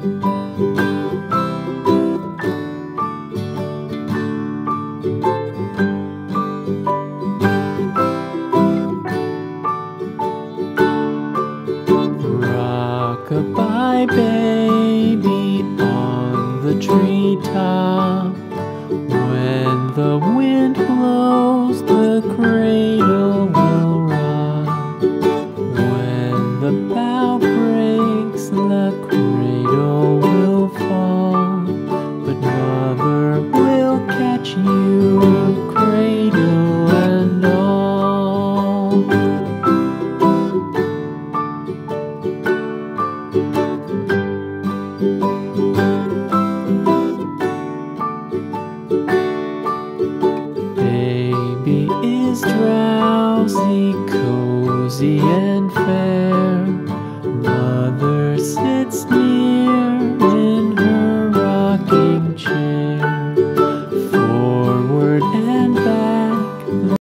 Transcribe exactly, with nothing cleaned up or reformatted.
Rock-a-bye baby on the treetop. When the wind blows, the cradle will rock. When the bough breaks, the cradle will fall. But mother will catch you, cradle and all. Baby is drowsy, cozy and fair. Mother sits near.